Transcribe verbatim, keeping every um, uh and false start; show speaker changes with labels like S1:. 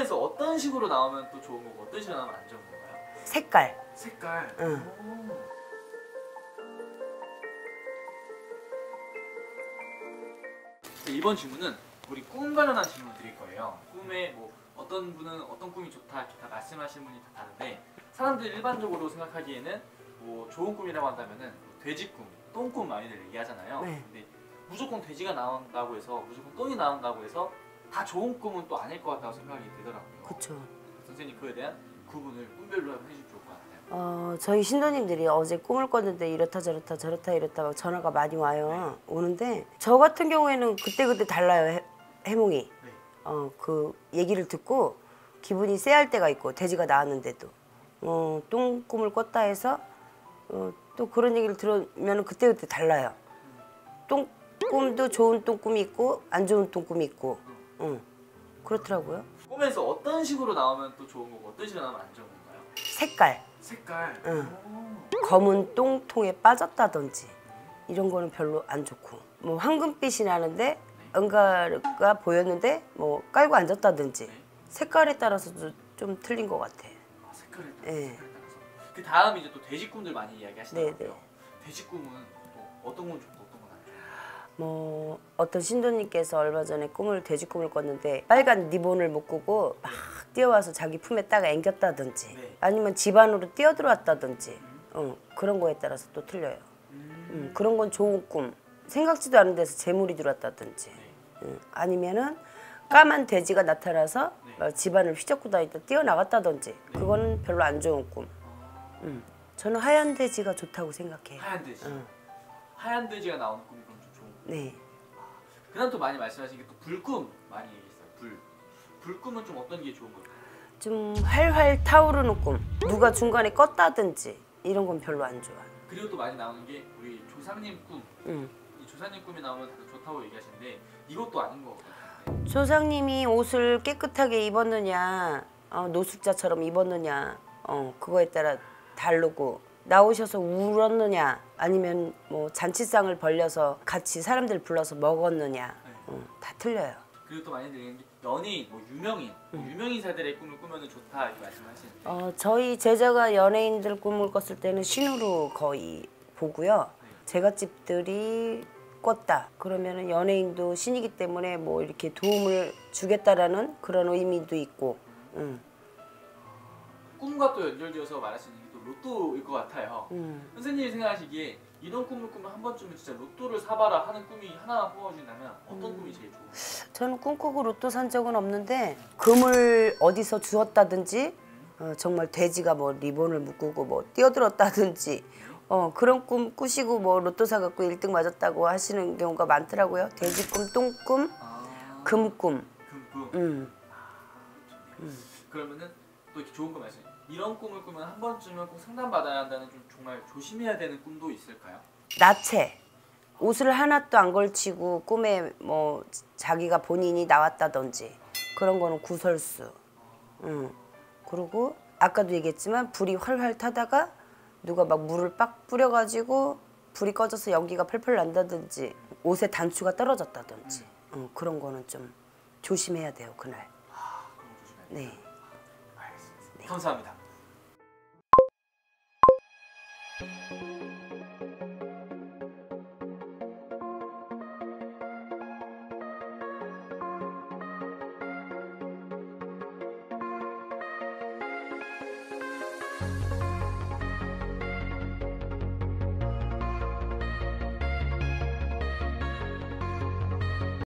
S1: 꿈에서 어떤 식으로 나오면 또 좋은 거고 어떤 식으로 나오면 안 좋은 건가요?
S2: 색깔.
S1: 색깔.
S2: 응.
S1: 오. 이번 질문은 우리 꿈 관련한 질문을 드릴 거예요. 꿈에 뭐 어떤 분은 어떤 꿈이 좋다 이렇게 다 말씀하시는 분이 다 다른데 사람들이 일반적으로 생각하기에는 뭐 좋은 꿈이라고 한다면은 돼지꿈, 똥꿈 많이들 얘기하잖아요.
S2: 네.
S1: 근데 무조건 돼지가 나온다고 해서 무조건 똥이 나온다고 해서 다 좋은 꿈은 또 아닐 것 같다고 생각이 되더라고요.
S2: 그쵸.
S1: 선생님 그에 대한 구분을 꿈별로 한번 해주면 좋을 것 같아요.
S2: 어, 저희 신도님들이 어제 꿈을 꿨는데 이렇다 저렇다 저렇다 이렇다 막 전화가 많이 와요. 네. 오는데 저 같은 경우에는 그때그때 달라요. 해, 해몽이. 네. 어, 그 얘기를 듣고 기분이 쎄할 때가 있고 돼지가 나왔는데도 어, 똥 꿈을 꿨다 해서 어, 또 그런 얘기를 들으면 그때그때 달라요. 똥 꿈도 좋은 똥 꿈이 있고 안 좋은 똥 꿈이 있고 응. 그렇더라고요.
S1: 꿈에서 어떤 식으로 나오면 또 좋은 거고 어떤 식으로 나오면 안 좋은 건가요?
S2: 색깔.
S1: 색깔.
S2: 응. 검은 똥통에 빠졌다든지 이런 거는 별로 안 좋고 뭐 황금빛이 나는데 응가가 보였는데 뭐 깔고 앉았다든지 네. 색깔에 따라서도 좀 틀린 것 같아.
S1: 아, 색깔에 따라서.
S2: 네.
S1: 색깔에 따라서. 그 다음 이제 또 돼지꿈들 많이 이야기하시더라고요. 네, 네. 돼지꿈은 또 어떤 건 좋고 어떤 건 안 좋고.
S2: 뭐 어떤 신도님께서 얼마 전에 꿈을 돼지꿈을 꿨는데 빨간 리본을 묶고 막 뛰어와서 자기 품에 딱 앵겼다든지 네. 아니면 집 안으로 뛰어들어왔다든지 음. 어, 그런 거에 따라서 또 틀려요. 음. 음, 그런 건 좋은 꿈. 생각지도 않은 데서 재물이 들어왔다든지 네. 음, 아니면은 까만 돼지가 나타나서 네. 어, 집안을 휘젓고 다니다 뛰어나갔다든지 네. 그거는 별로 안 좋은 꿈. 아. 음, 저는 하얀 돼지가 좋다고 생각해요.
S1: 하얀 돼지?
S2: 음.
S1: 하얀 돼지가 나오는 꿈이 그럼 좀 좋은 꿈?
S2: 네.
S1: 아, 그 다음 또 많이 말씀하신 게 또 불꿈 많이 얘기했어요. 불. 불꿈은 좀 어떤 게 좋은 걸까요?
S2: 좀 활활 타오르는 꿈. 누가 중간에 껐다든지 이런 건 별로 안 좋아.
S1: 그리고 또 많이 나오는 게 우리 조상님 꿈. 음. 이 조상님 꿈이 나오면 다들 좋다고 얘기하시는데 이것도 아닌 것 같아요.
S2: 조상님이 옷을 깨끗하게 입었느냐, 어, 노숙자처럼 입었느냐, 어, 그거에 따라 다르고 나오셔서 울었느냐, 아니면 뭐 잔치상을 벌려서 같이 사람들 불러서 먹었느냐, 네. 어, 다 틀려요.
S1: 그리고 또 많이 들리는 게 연예인, 뭐 유명인, 뭐 음. 유명인사들의 꿈을 꾸면 좋다 이렇게 말씀하시는데
S2: 어, 저희 제자가 연예인들 꿈을 꿨을 때는 신으로 거의 보고요. 네. 제갓집들이 꿨다 그러면은 연예인도 신이기 때문에 뭐 이렇게 도움을 주겠다라는 그런 의미도 있고. 음.
S1: 꿈과 또 연결지어서 말할 수 있는 게 또 로또일 것 같아요. 음. 선생님이 생각하시기에 이런 꿈을 꾸면 한 번쯤은 진짜 로또를 사봐라 하는 꿈이 하나만 뽑아주신다면 어떤 음. 꿈이 제일 좋을까요?
S2: 저는 꿈꾸고 로또 산 적은 없는데 금을 어디서 주었다든지 음. 어, 정말 돼지가 뭐 리본을 묶고 뭐 뛰어들었다든지 어, 그런 꿈 꾸시고 뭐 로또 사갖고 일 등 맞았다고 하시는 경우가 많더라고요. 돼지꿈, 똥꿈, 아, 금꿈.
S1: 금꿈.
S2: 음.
S1: 아, 음. 그러면은 또 이렇게 좋은 거 말씀해요. 이런 꿈을 꾸면 한 번쯤은 꼭 상담받아야 한다는 좀 정말 조심해야 되는 꿈도 있을까요?
S2: 나체. 옷을 하나도 안 걸치고 꿈에 뭐 자기가 본인이 나왔다든지 그런 거는 구설수. 음. 그리고 아까도 얘기했지만 불이 활활 타다가 누가 막 물을 빡 뿌려가지고 불이 꺼져서 연기가 펄펄 난다든지 옷에 단추가 떨어졌다든지 음. 음, 그런 거는 좀 조심해야 돼요 그날.
S1: 아, 그런 거 조심해야 돼요?
S2: 네.
S1: 알겠습니다. 네. 감사합니다.